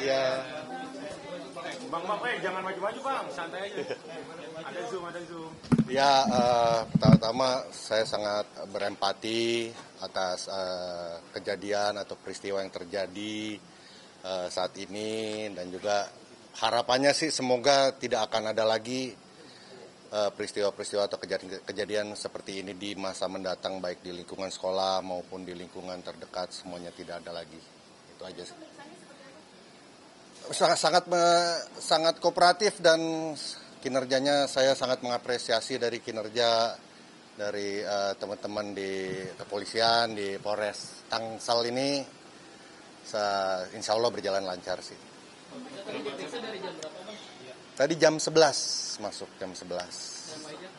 Ya. Bang, jangan maju-maju Bang, santai aja. Ada zoom. Ya, pertama saya sangat berempati atas kejadian atau peristiwa yang terjadi saat ini, dan juga harapannya sih semoga tidak akan ada lagi peristiwa-peristiwa atau kejadian seperti ini di masa mendatang, baik di lingkungan sekolah maupun di lingkungan terdekat, semuanya tidak ada lagi. Itu aja sih. Sangat kooperatif, dan kinerjanya saya sangat mengapresiasi dari kinerja dari teman-teman di kepolisian, di Polres Tangsel ini. Insya Allah berjalan lancar sih. Tadi jam 11 masuk, jam 11.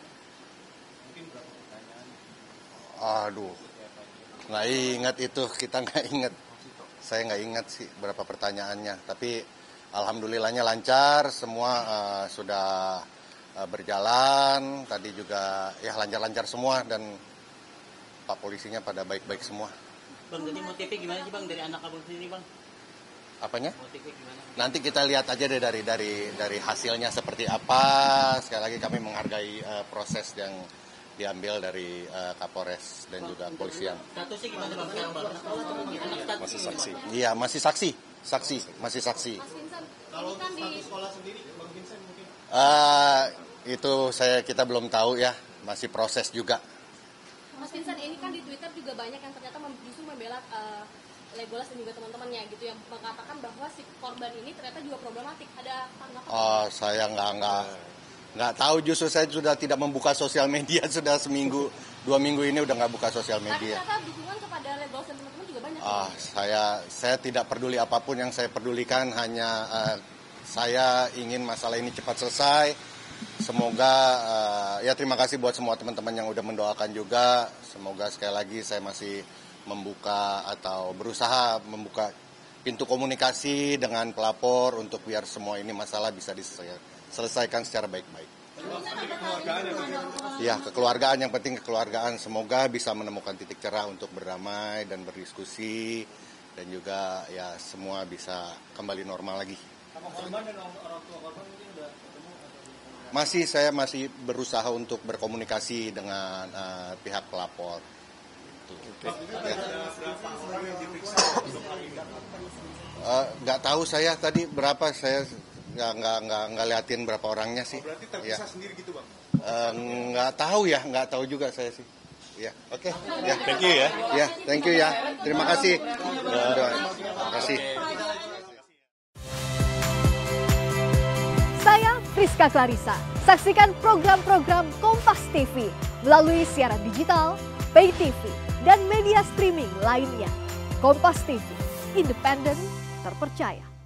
Aduh, nggak ingat itu, kita nggak ingat. Saya nggak ingat sih berapa pertanyaannya, tapi alhamdulillahnya lancar, semua sudah berjalan. Tadi juga ya lancar-lancar semua, dan Pak polisinya pada baik-baik semua. Bang, jadi motifnya gimana sih Bang dari anak abang sendiri Bang? Apanya? Motifnya gimana? Nanti kita lihat aja deh dari hasilnya seperti apa. Sekali lagi kami menghargai proses yang diambil dari Kapolres dan juga kepolisian. Statusnya gimana Bang sekarang Bang? Masih saksi. Iya, masih saksi. Masih saksi. Kalau status sekolah sendiri, Bang Vincent mungkin? Itu kita belum tahu ya, masih proses juga. Mas Vincent, ini kan di Twitter juga banyak yang ternyata justru membela Legolas dan juga teman-temannya gitu, yang mengatakan bahwa si korban ini ternyata juga problematik. Ada tanggapan? Saya nggak tahu, justru saya sudah tidak membuka sosial media sudah 2 minggu ini udah nggak buka sosial media. Tapi ternyata dukungan kepada Legolas dan teman-teman juga banyak. Saya tidak peduli apapun, yang saya pedulikan hanya saya ingin masalah ini cepat selesai. Semoga ya terima kasih buat semua teman-teman yang udah mendoakan juga. Semoga sekali lagi saya masih membuka atau berusaha membuka pintu komunikasi dengan pelapor untuk biar semua ini masalah bisa diselesaikan secara baik-baik. Ya, kekeluargaan, yang penting kekeluargaan. Semoga bisa menemukan titik cerah untuk berdamai dan berdiskusi, dan juga ya semua bisa kembali normal lagi. Saya masih berusaha untuk berkomunikasi dengan pihak pelapor. Nggak tahu saya tadi berapa, saya nggak liatin berapa orangnya sih. Berarti terpisah sendiri gitu Bang? Nggak tahu juga saya sih. Ya, oke. Ya, Thank you ya. Ya, thank you ya. Terima kasih. Terima kasih. Saya Friska Clarissa. Saksikan program-program Kompas TV melalui siaran digital, pay TV, dan media streaming lainnya. Kompas TV, independen, terpercaya.